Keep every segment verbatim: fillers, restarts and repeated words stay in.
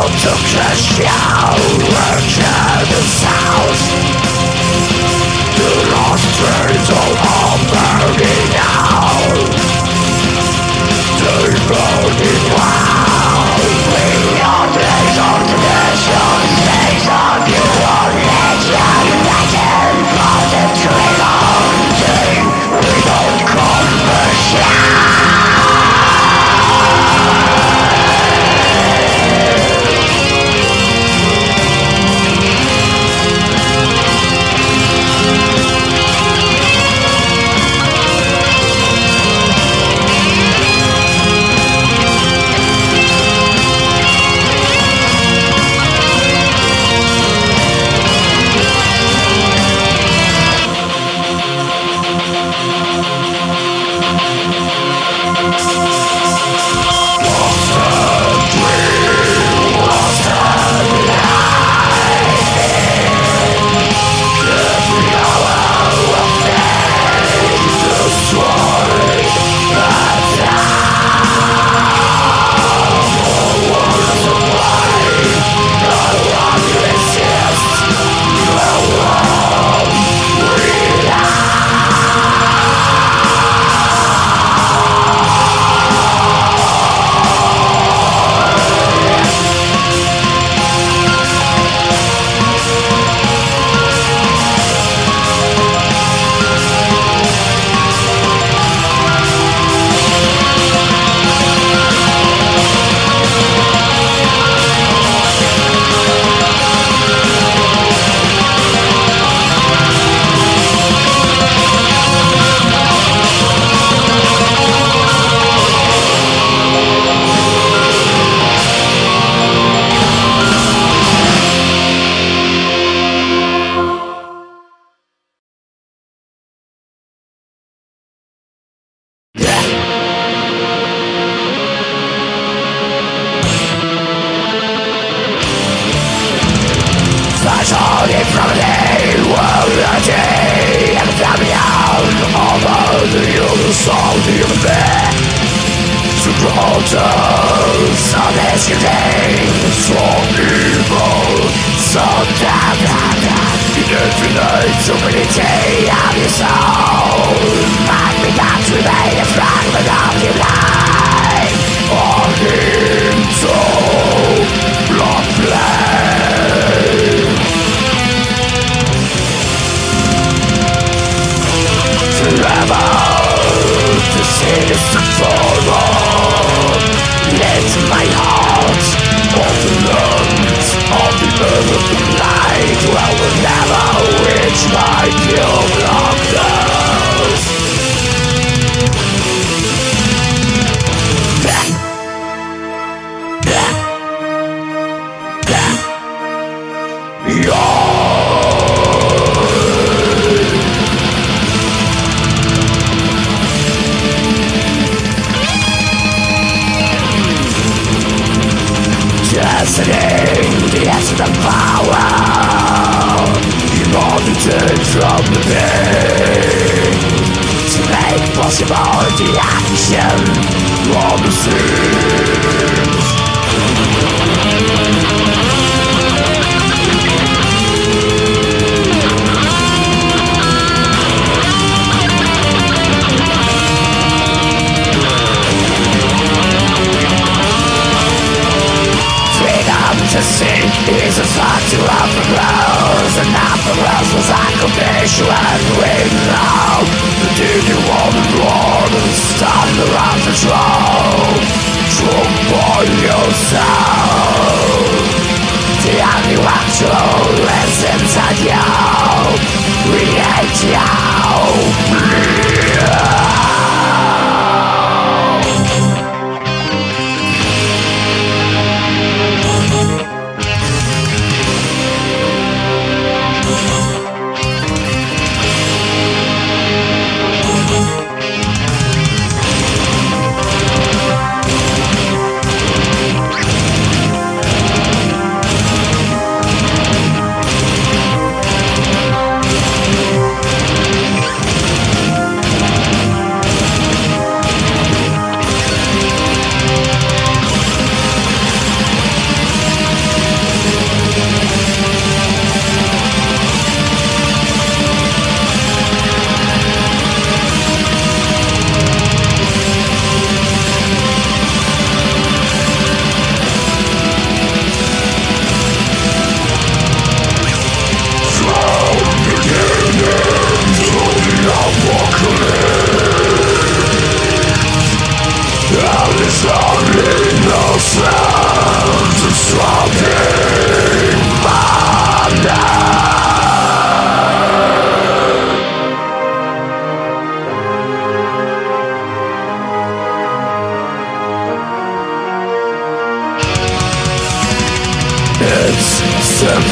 to crush you, work in the south. The lost trains are all burning out. They're burning wild. We are days of tradition, days of your religion. Legend for the trilogy. We don't commercial.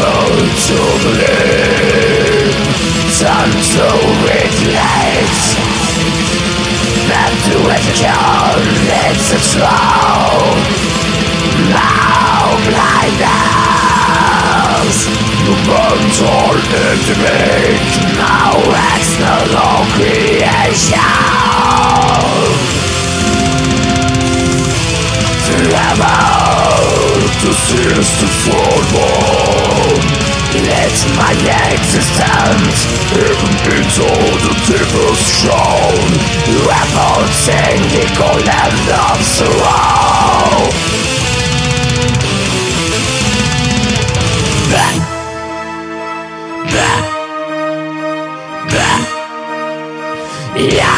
able to believe. Time to reflect. Back to education, it's a slow. Now blindness. The mental intimate. Now external creation. Level to cease to fall. Let my existence even into the deepest shown. Revolting the golden of sorrow. Bah. Bah. Bah. Yeah.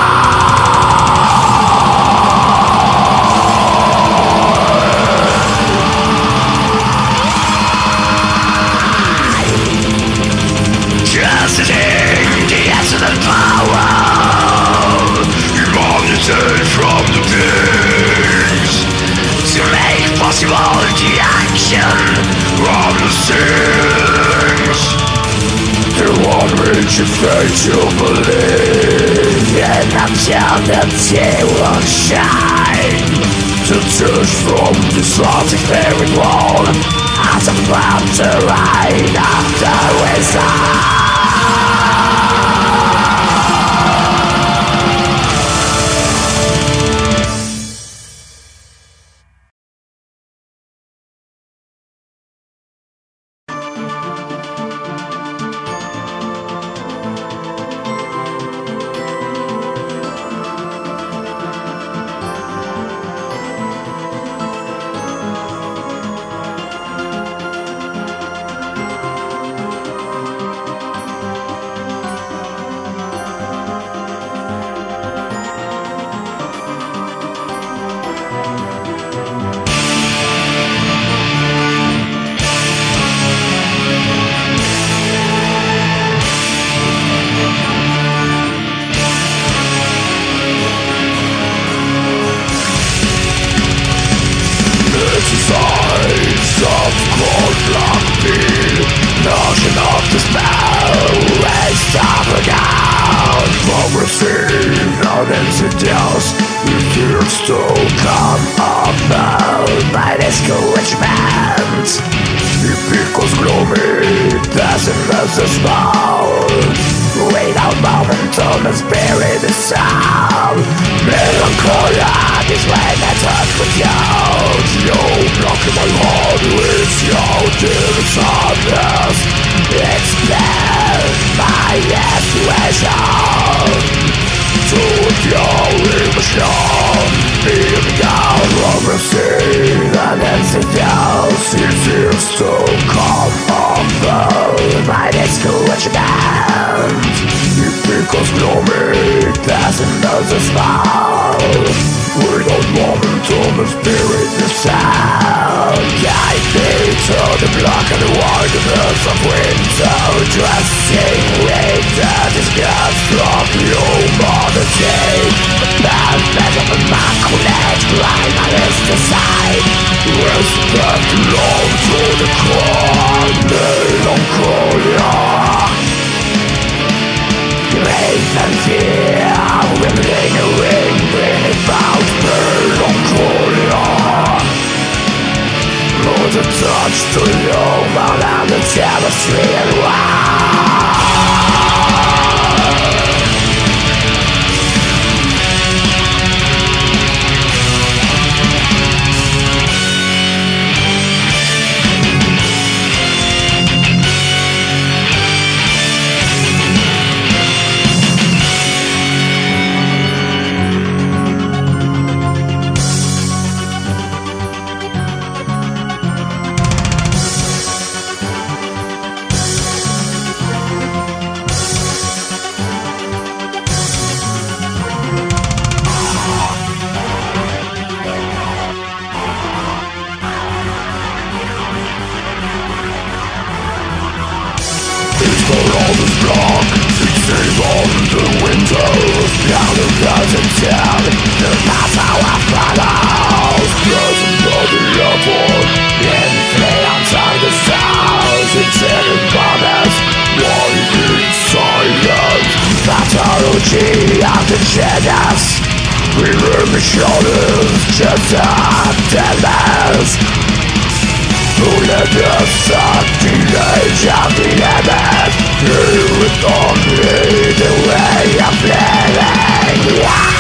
From the things to make possible the action from the things. The one which you fail to believe in eternity will shine. To choose from this lost spirit world as a cloud to ride after wisdom. energy of the shadows. We rub the shoulders, just up the bells. Who let us up the age of the abyss? Here is only the way of living. Yeah.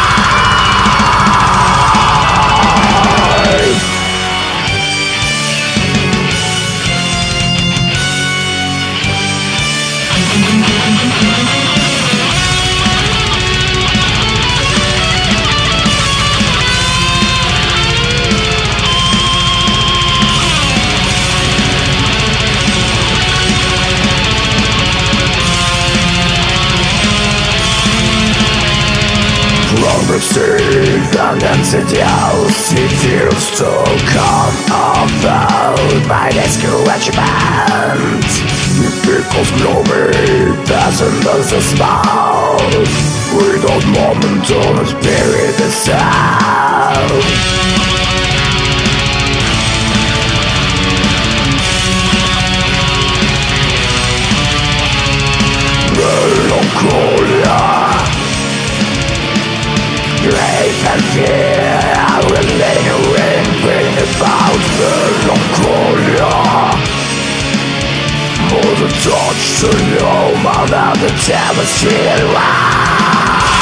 From the sea and insidious, it feels to come about by the scratchment. The people's glory doesn't lose a smile. Without moment on the spirit itself. Melancholia, grief and fear will lingering, bring about melancholia. For the touch to know about the devastated life.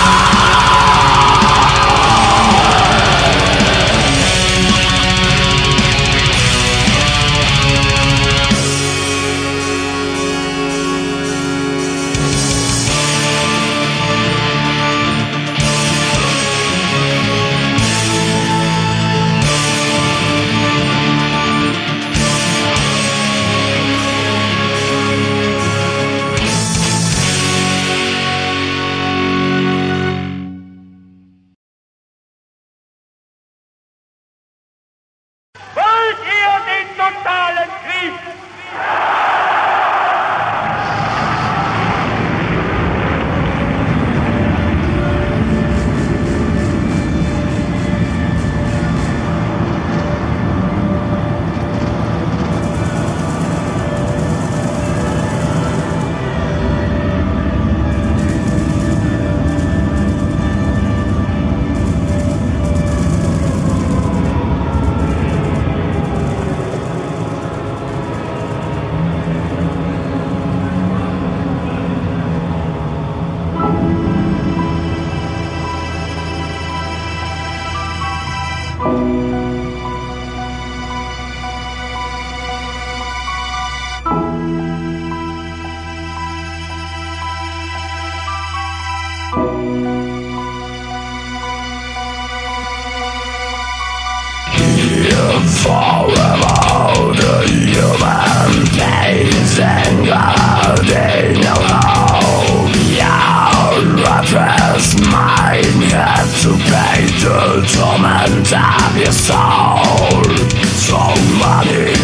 Forever the human pains and God, they know how. Your restless mind had to pay the torment of your soul. So many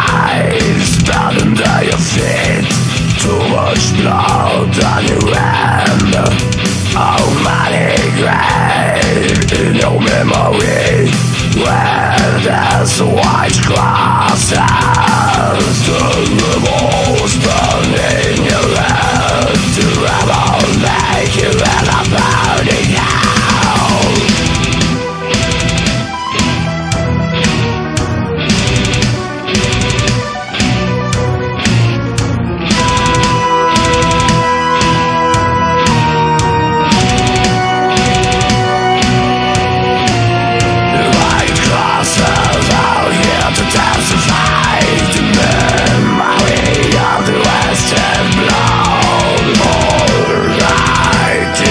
lives bound under your feet, too much blood on your hand. How many graves in your memory, where there's a white crosses, the remorse burning your head, to ever make you ever burning out. Memory of the Western blood, all right.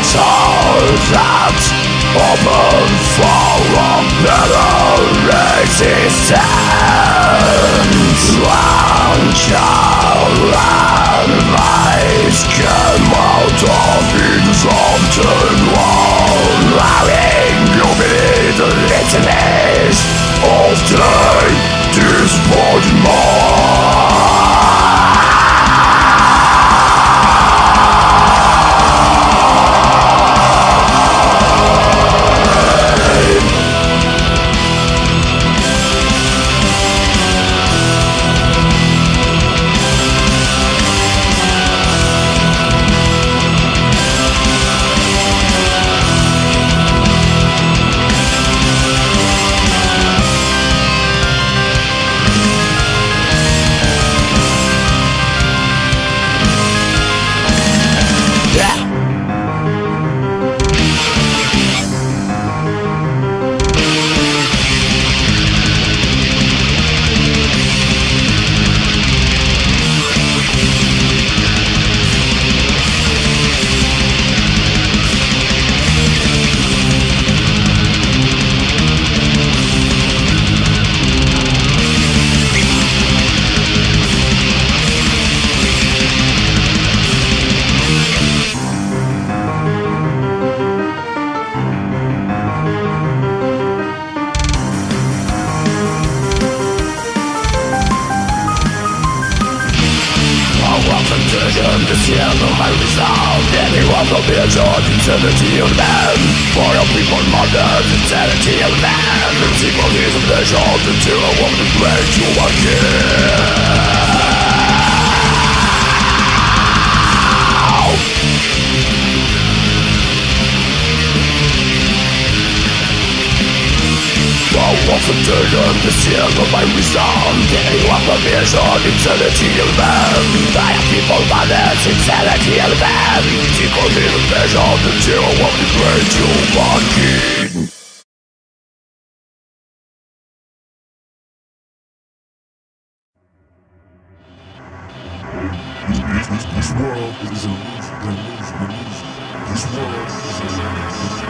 that open for a better existence. Until enemies came out of exalted one, allowing you be the litanies of day, disappointed more. The seal of my resolve. Anyone will be a judge. Insanity of man. For your people mothers. Insanity of man. The people is a pleasure. Until a woman is great. You are here. Once a taken the seal of my resound. Anyone will be a short insanity of man. I have people mothers, insanity of man. People need a measure until I want to great you monkey. This, this world is an illusion, an illusion, an illusion. This world is an illusion.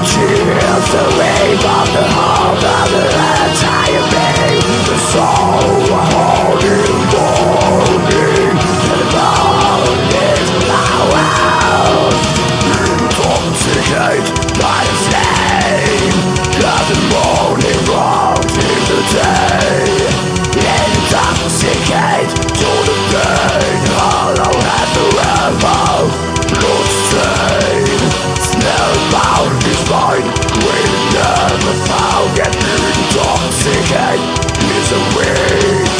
tears, the wave of the heart of the entire being. The soul holding morning, and the bone is flowers. Intoxicate by the flame, got the morning wrong in the day. Intoxicate to the pain, hollow at the river, blood stain. Spellbound is mine, we never found it. Intoxicate is a weak.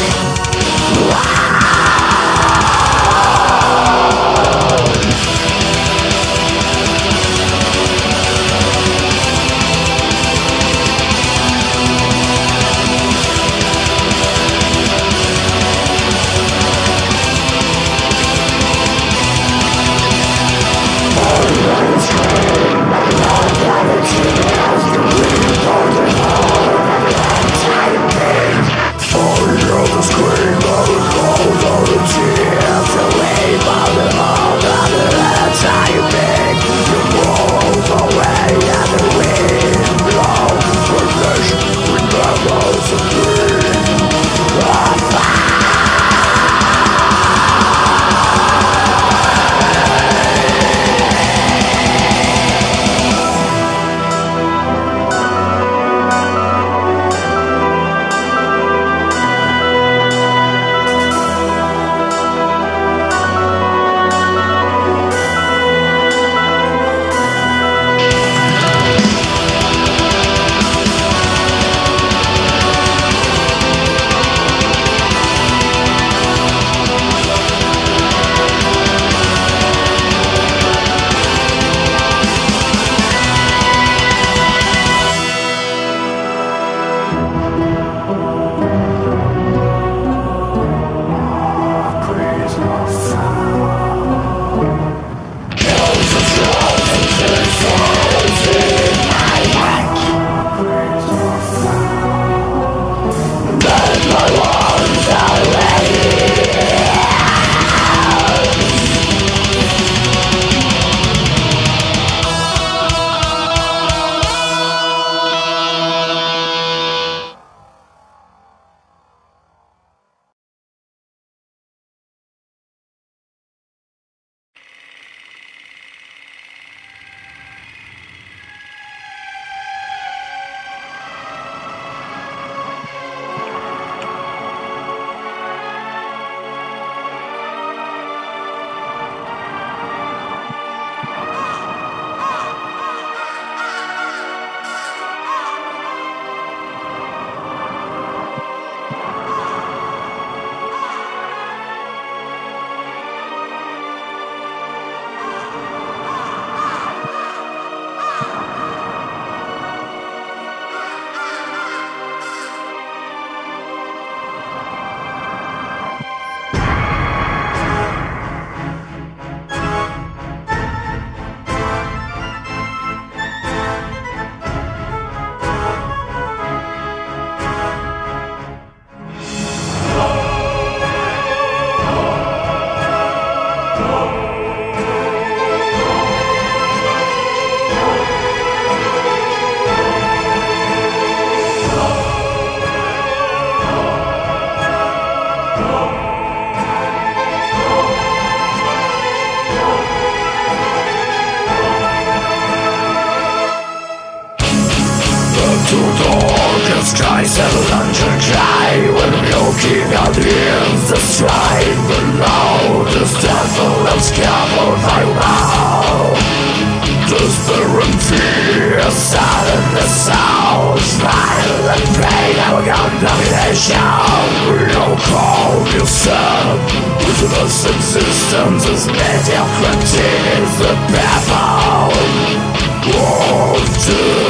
skies have learned to cry when looking at the ends the sky below. The devil and scaffold thy vow. Despair and fear, sadness, sound, smile and pain, our condemnation. We all call yourself witness existence is mediocrity is the baffle. Wolf to